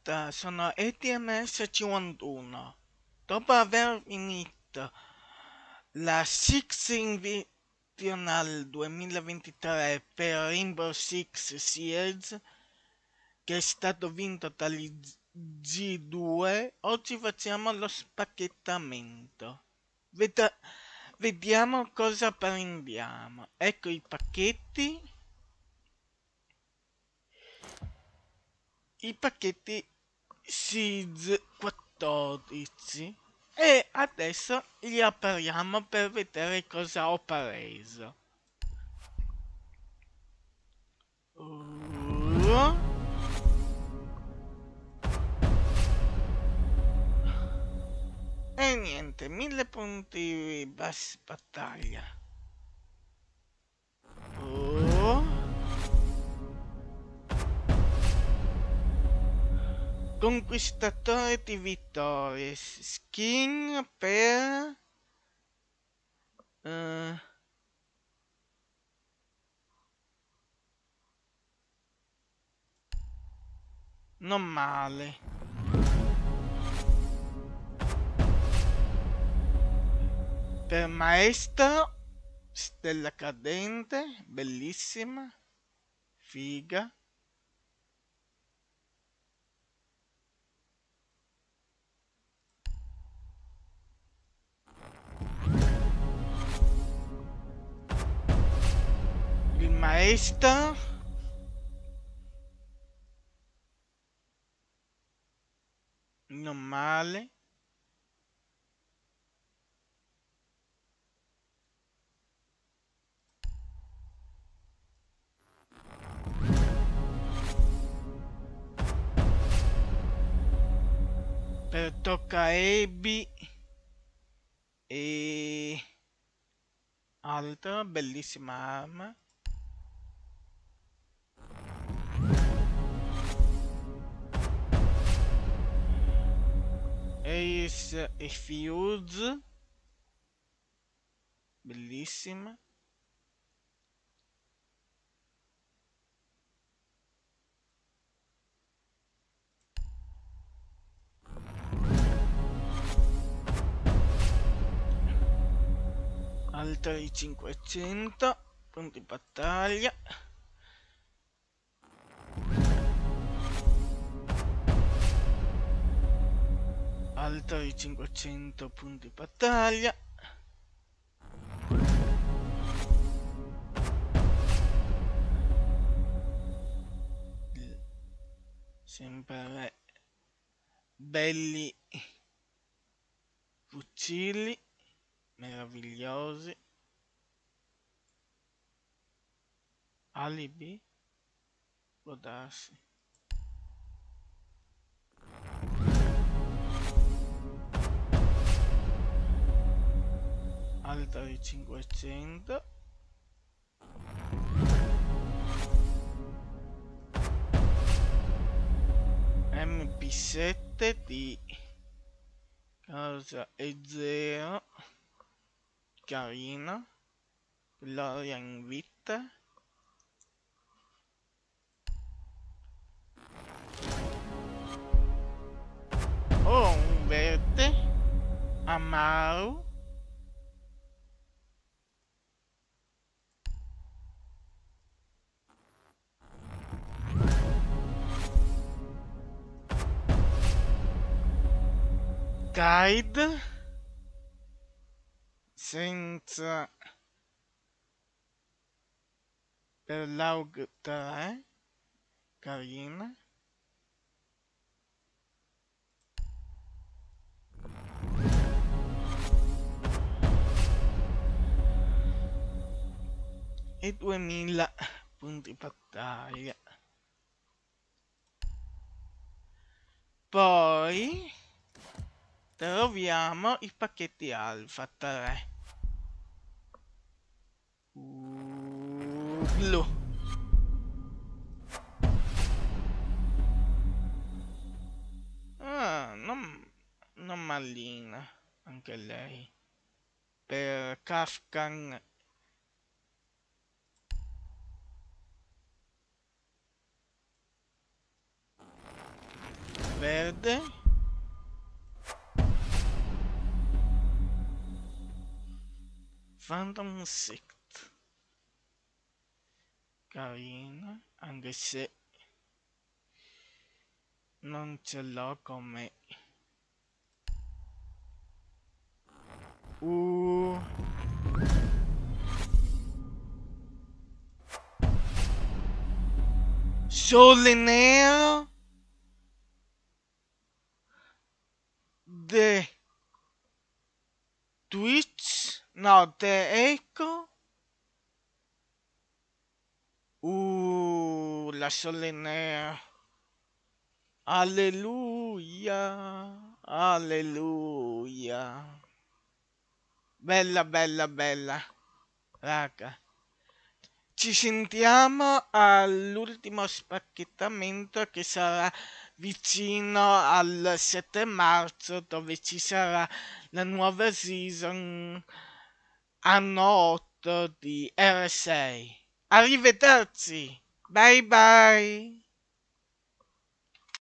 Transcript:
Aspetta, sono ETMS 51. Dopo aver finito la Six Invitational 2023 per Rainbow Six Siege, che è stato vinto dagli G2, oggi facciamo lo spacchettamento. Vediamo cosa prendiamo. Ecco i pacchetti. I pacchetti Siege 14 e adesso li apriamo per vedere cosa ho preso. E niente, 1000 punti battaglia. Conquistatore di vittorie, skin per non male. Per maestro, stella cadente, bellissima, figa. Il maestro, non male. Per tocca Ebi e altro, bellissima arma. Ace e Fuse, bellissima. Altri 500 punti battaglia. Altri 500 punti battaglia. Sempre belli fucili meravigliosi. Alibi, può darsi. Altri 500. MP7 di cosa è 0, carino. Gloria in vita. Oh, un verde Amaru. Guide senza per l'AUG 3, carina. E 2000 punti battaglia. Poi troviamo i pacchetti Alpha 3. Blu. Ah, non malina anche lei. Per Kafkan. verde, Phantom Sect, carina, anche se non ce l'ho come Sole nero, The Twitch, no, The Echo, la sole nera, alleluia, alleluia, bella bella bella, raga. Ci sentiamo all'ultimo spacchettamento che sarà vicino al 7 marzo, dove ci sarà la nuova season anno 8 di R6. Arrivederci, bye bye.